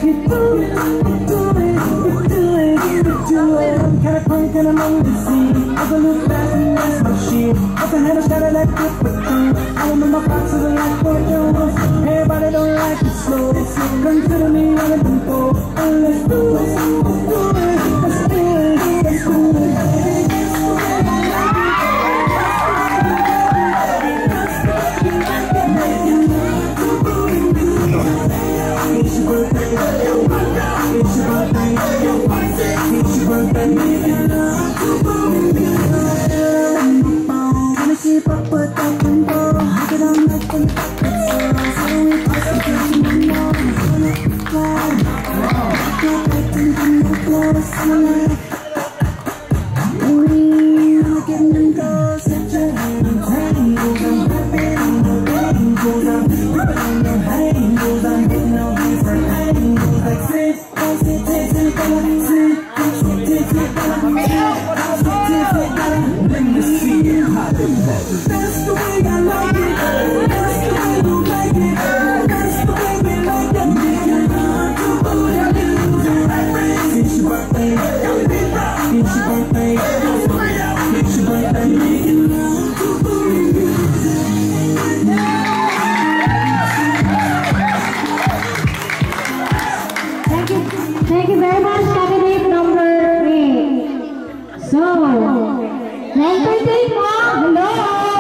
Everybody don't like it slow. Consider me on the tempo. Let's do it. Let's do it. Let's do it. It's your birthday. It's your birthday. It's your birthday. Gonna keep up with that tempo. I get on that tempo. That's the way I like it. That's the way you like it. That's the way we like it. It's your birthday. It's your birthday. It's your birthday. Thank you very much, candidate number 3. So, 9:30 mo? Hello?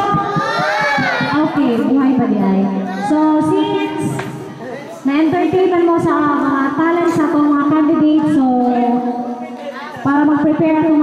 Okay, buhay pa diay. So, since 9:30 man mo sa mga talent sa itong mga candidates, so, para mag-prepare